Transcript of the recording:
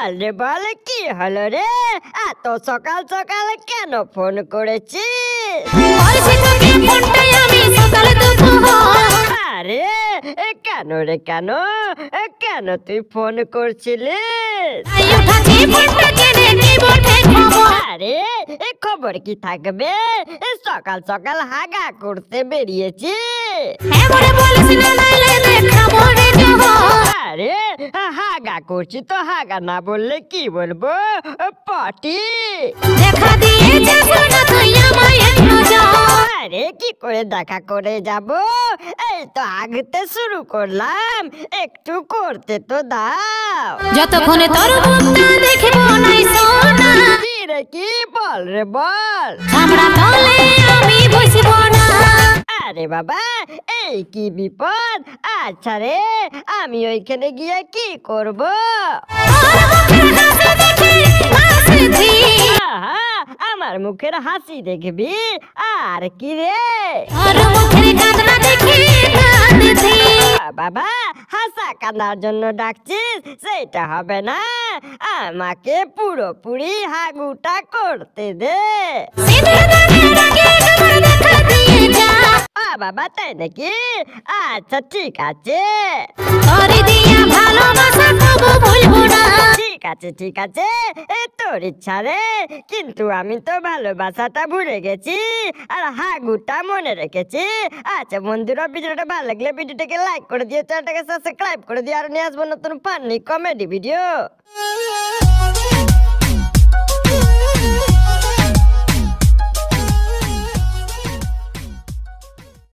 বল রে বল, কি হলো রে? এত সকাল সকাল কেন ফোন করেছিস? আরে কেন রে কেন? কেন তুই ফোন করছিলিস? আরে খবর কি থাকবে, সকাল সকাল হাগা করতে বেরিয়েছি। আরে হাগা করছি তো হাগা না বললে কি বলবো? পটি। আরে কি করে দেখা করে যাব? এই তো আগতে শুরু করলাম, একটু করতে তো দাও। যতক্ষণে তোর মুখটা দেখব নাই সোনা, কি রে কি? বল রে বল। আমরা তলে আমি বসব না। আরে বাবা, এই কি বিপদ! আচ্ছা রে, আমি ওইখানে গিয়ে কি করব? আহা, আমার মুখের হাসি দেখবি? আর কি রে? বাবা, হাসা কান্নার জন্য ডাকছিস? সেটা হবে না, আমাকে পুরোপুরি হাগুটা করতে দে। বাবা, তাই নাকি? আচ্ছা ঠিক আছে, ঠিক আছে, তোর ইচ্ছা রে। কিন্তু আমি তো ভালোবাসাটা ভুলে গেছি আর হাগুটা মনে রেখেছি। আচ্ছা বন্ধুরা, ভিডিওটা ভালো লাগলে ভিডিওটাকে লাইক করে দিয়ে, চ্যানেলটাকে সাবস্ক্রাইব করে দিয়ে, আর নিয়ে আসবো নতুন ফানি কমেডি ভিডিও।